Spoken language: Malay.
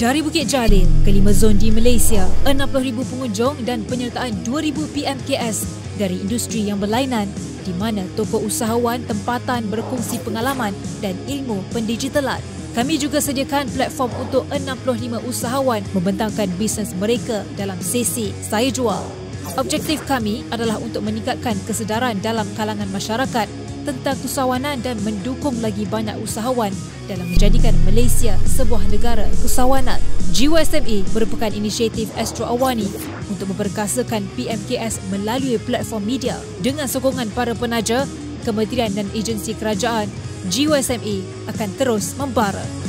Dari Bukit Jalil ke 5 zon di Malaysia, 60,000 pengunjung dan penyertaan 2,000 PMKS dari industri yang berlainan di mana tokoh usahawan tempatan berkongsi pengalaman dan ilmu pendigitalan. Kami juga sediakan platform untuk 65 usahawan membentangkan bisnes mereka dalam sesi Saya Jual. Objektif kami adalah untuk meningkatkan kesedaran dalam kalangan masyarakat tentang usahawanan dan mendukung lagi banyak usahawan dalam menjadikan Malaysia sebuah negara usahawanan. Jiwa SME merupakan inisiatif Astro Awani untuk memperkasakan PMKS melalui platform media. Dengan sokongan para penaja, kementerian dan agensi kerajaan, Jiwa SME akan terus membara.